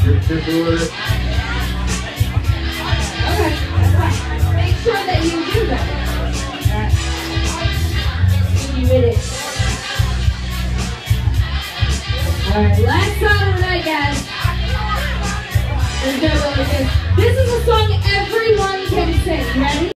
Your official order. Okay, that's fine. Make sure that you do that. Alright. You did it. Alright, last song of the night, guys. This is a song everyone can sing. Ready?